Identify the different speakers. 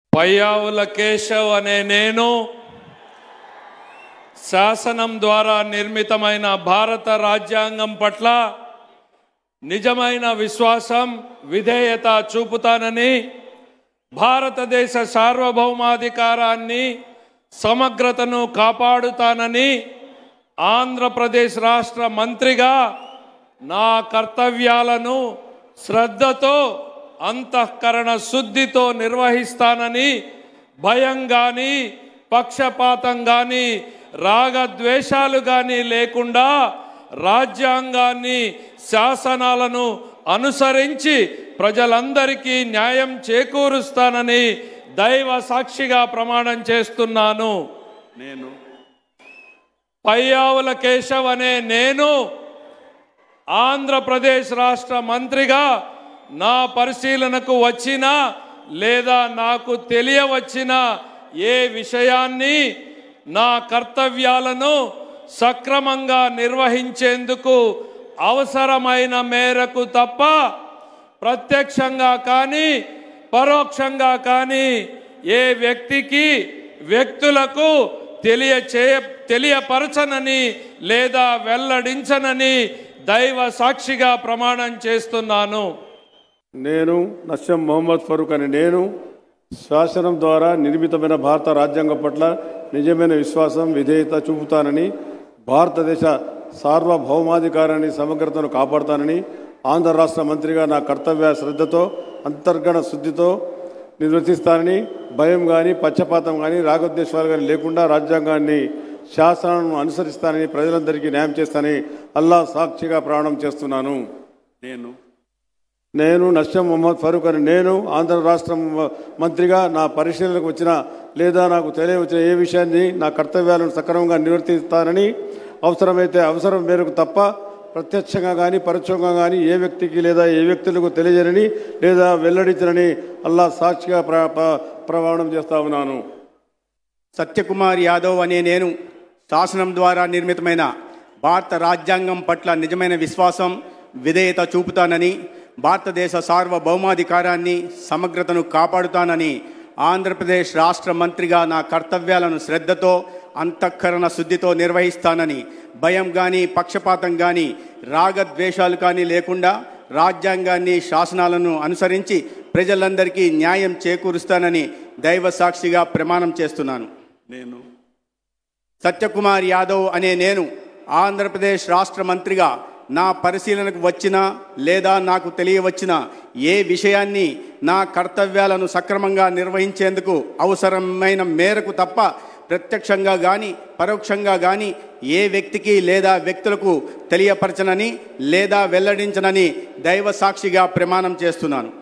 Speaker 1: పయ్యావుల కేశవ్ అనే నేను శాసనం ద్వారా నిర్మితమైన భారత రాజ్యాంగం పట్ల నిజమైన విశ్వాసం విధేయత చూపుతానని, భారతదేశ సార్వభౌమాధికారాన్ని సమగ్రతను కాపాడుతానని, ఆంధ్రప్రదేశ్ రాష్ట్ర మంత్రిగా నా కర్తవ్యాలను శ్రద్ధతో అంతఃకరణ శుద్ధితో నిర్వహిస్తానని, భయం కానీ పక్షపాతం కానీ రాగద్వేషాలు కానీ లేకుండా రాజ్యాంగాన్ని శాసనాలను అనుసరించి ప్రజలందరికీ న్యాయం చేకూరుస్తానని దైవ సాక్షిగా ప్రమాణం చేస్తున్నాను. నేను పయ్యావుల కేశవ్ అనే నేను ఆంధ్రప్రదేశ్ రాష్ట్ర మంత్రిగా నా పరిశీలనకు వచ్చిన లేదా నాకు తెలియవచ్చిన ఏ విషయాన్ని నా కర్తవ్యాలను సక్రమంగా నిర్వహించేందుకు అవసరమైన మేరకు తప్ప ప్రత్యక్షంగా కానీ పరోక్షంగా కానీ ఏ వ్యక్తికి వ్యక్తులకు తెలియపరచనని లేదా వెల్లడించనని దైవ సాక్షిగా ప్రమాణం చేస్తున్నాను.
Speaker 2: నేను నస్యం మొహమ్మద్ ఫరూక్ అని నేను శాసనం ద్వారా నిర్మితమైన భారత రాజ్యాంగం పట్ల నిజమైన విశ్వాసం విధేయత చూపుతానని, భారతదేశ సార్వభౌమాధికారాన్ని సమగ్రతను కాపాడుతానని, ఆంధ్ర రాష్ట్ర మంత్రిగా నా కర్తవ్య శ్రద్ధతో అంతర్గత శుద్ధితో నిర్వర్తిస్తానని, భయం కానీ పక్షపాతం కానీ రాగద్వేషాలు కానీ లేకుండా రాజ్యాంగాన్ని శాసనాలను అనుసరిస్తానని, ప్రజలందరికీ న్యాయం చేస్తానని అల్లాహ్ సాక్షిగా ప్రమాణం చేస్తున్నాను. నేను నస్యం మొహమ్మద్ ఫరూక్ అని నేను ఆంధ్ర రాష్ట్ర మంత్రిగా నా పరిశీలనకు వచ్చిన లేదా నాకు తెలియవచ్చిన ఏ విషయాన్ని నా కర్తవ్యాలను సక్రమంగా నిర్వర్తిస్తానని, అవసరమైతే అవసరం మేరకు తప్ప ప్రత్యక్షంగా కానీ పరోక్షంగా కానీ ఏ వ్యక్తికి లేదా ఏ వ్యక్తులకు తెలియజేయనని లేదా వెల్లడించనని అల్లాహ్ సాక్షిగా ప్రమాణం చేస్తా ఉన్నాను.
Speaker 3: సత్యకుమార్ యాదవ్ అనే నేను శాసనం ద్వారా నిర్మితమైన భారత రాజ్యాంగం పట్ల నిజమైన విశ్వాసం విధేయత చూపుతానని, భారతదేశ సార్వభౌమాధికారాన్ని సమగ్రతను కాపాడుతానని, ఆంధ్రప్రదేశ్ రాష్ట్ర మంత్రిగా నా కర్తవ్యాలను శ్రద్ధతో అంతఃకరణ శుద్ధితో నిర్వహిస్తానని, భయం కానీ పక్షపాతం కానీ రాగద్వేషాలు కానీ లేకుండా రాజ్యాంగాన్ని శాసనాలను అనుసరించి ప్రజలందరికీ న్యాయం చేకూరుస్తానని దైవ సాక్షిగా ప్రమాణం చేస్తున్నాను.
Speaker 2: నేను
Speaker 3: సత్యకుమార్ యాదవ్ అనే నేను ఆంధ్రప్రదేశ్ రాష్ట్ర మంత్రిగా నా పరిశీలనకు వచ్చిన లేదా నాకు తెలియవచ్చిన ఏ విషయాన్ని నా కర్తవ్యాలను సక్రమంగా నిర్వహించేందుకు అవసరమైన మేరకు తప్ప ప్రత్యక్షంగా కానీ పరోక్షంగా కానీ ఏ వ్యక్తికి లేదా వ్యక్తులకు తెలియపరచనని లేదా వెల్లడించనని దైవ సాక్షిగా ప్రమాణం చేస్తున్నాను.